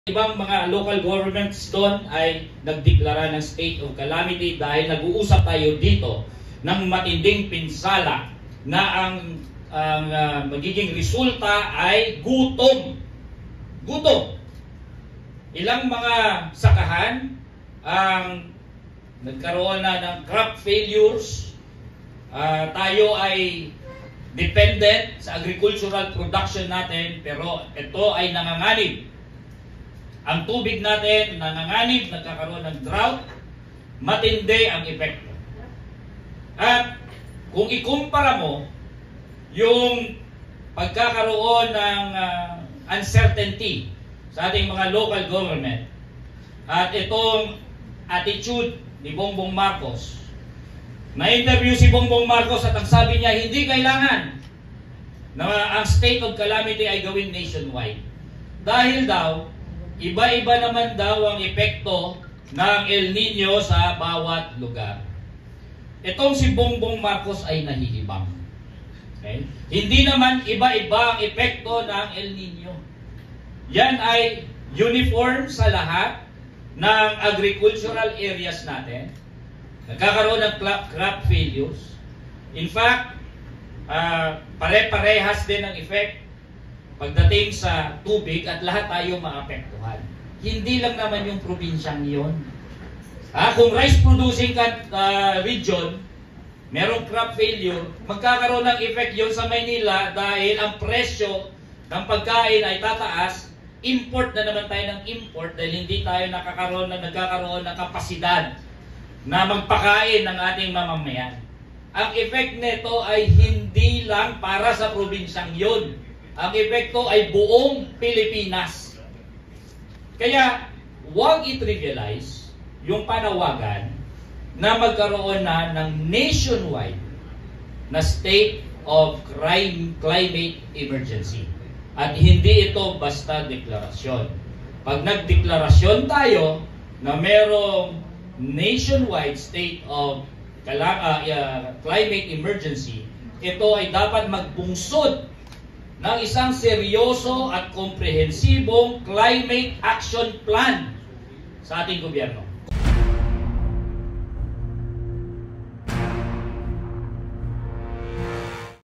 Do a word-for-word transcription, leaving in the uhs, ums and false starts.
Ibang mga local governments doon ay nagdeklara ng state of calamity dahil nag-uusap tayo dito ng matinding pinsala na ang, ang uh, magiging resulta ay gutom. Gutom. Ilang mga sakahan ang nagkaroon na ng crop failures. Uh, tayo ay dependent sa agricultural production natin, pero ito ay nanganganib. Ang tubig natin nanganganib, nagkakaroon ng drought, matindi ang epekto. At kung ikumpara mo yung pagkakaroon ng uh, uncertainty sa ating mga local government at itong attitude ni Bongbong Marcos, na-interview si Bongbong Marcos at ang sabi niya, hindi kailangan na ang state of calamity ay gawin nationwide. Dahil daw, iba-iba naman daw ang epekto ng El Nino sa bawat lugar. Itong si Bongbong Marcos ay nahihibang. Okay? Hindi naman iba-iba ang epekto ng El Nino. Yan ay uniform sa lahat ng agricultural areas natin. Nagkakaroon ng crop failures. In fact, uh, pare-parehas din ang effect pagdating sa tubig at lahat tayo maapektuhan. Hindi lang naman yung probinsyang yun. Ah, kung rice producing uh, region, merong crop failure, magkakaroon ng effect yun sa Maynila dahil ang presyo ng pagkain ay tataas, import na naman tayo ng import dahil hindi tayo nakakaroon na nagkakaroon ng kapasidad na magpakain ng ating mamamayan. Ang effect nito ay hindi lang para sa probinsyang yun. Ang epekto ay buong Pilipinas. Kaya, huwag i-trivialize yung panawagan na magkaroon na ng nationwide na state of crime, climate emergency. At hindi ito basta deklarasyon. Pag nagdeklarasyon tayo na merong nationwide state of uh, uh, climate emergency, ito ay dapat magbungsod ng isang seryoso at komprehensibong climate action plan sa ating gobyerno.